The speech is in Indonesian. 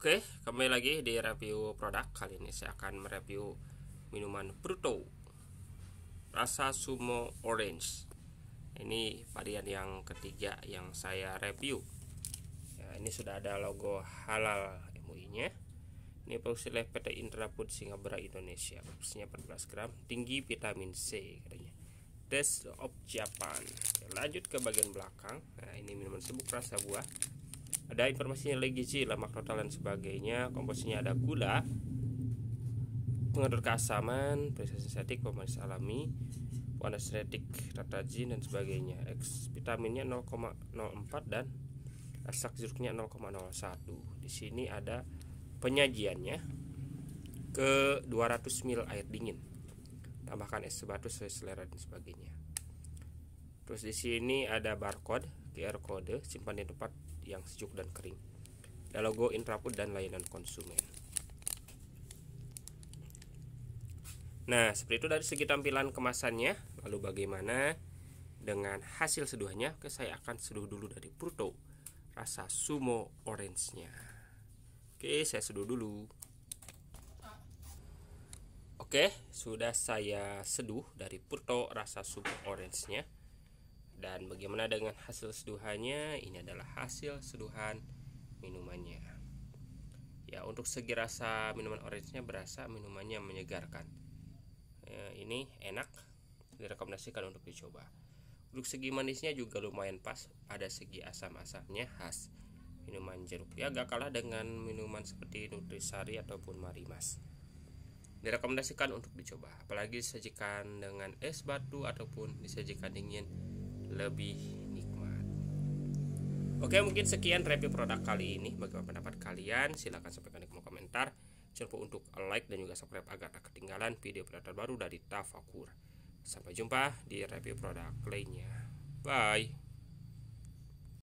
Oke, kembali lagi di review produk. Kali ini saya akan mereview minuman Pruto rasa Sumo Orange. Ini varian yang ketiga yang saya review. Ya, ini sudah ada logo halal MUI-nya. Ini produksi oleh PT Indrafood Singapura Indonesia. Porsinya 14 gram, tinggi vitamin C katanya. Taste of Japan. Oke, lanjut ke bagian belakang. Nah, ini minuman serbuk rasa buah. Ada informasinya gizi, lemak total dan sebagainya. Komposisinya ada gula, pengatur keasaman, periksaan sintetik, pemanis alami, pewarna sintetik, tartrazin dan sebagainya. Vitaminnya 0,04 dan ekstrak jeruknya 0,01. Di sini ada penyajiannya ke 200 ml air dingin. Tambahkan es batu sesuai selera dan sebagainya. Terus di sini ada barcode, QR code, simpan di tempat yang sejuk dan kering. Ada logo Indrafood dan layanan konsumen. Nah, seperti itu dari segi tampilan kemasannya. Lalu bagaimana dengan hasil seduhannya? Oke, saya akan seduh dulu dari Pruto rasa Sumo Orange-nya. Oke, saya seduh dulu. Oke, sudah saya seduh dari Pruto rasa Sumo Orange-nya. Dan bagaimana dengan hasil seduhannya? Ini adalah hasil seduhan minumannya. Ya, untuk segi rasa minuman orange-nya berasa minumannya menyegarkan. Ya, ini enak, direkomendasikan untuk dicoba. Untuk segi manisnya juga lumayan pas, ada segi asam-asamnya khas minuman jeruk. Ya, gak kalah dengan minuman seperti Nutrisari ataupun Marimas. Direkomendasikan untuk dicoba, apalagi disajikan dengan es batu ataupun disajikan dingin, lebih nikmat. Oke, mungkin sekian review produk kali ini. Bagaimana pendapat kalian? Silahkan sampaikan di kolom komentar. Jangan lupa untuk like dan juga subscribe agar tak ketinggalan video produk terbaru dari Tafakur. Sampai jumpa di review produk lainnya. Bye.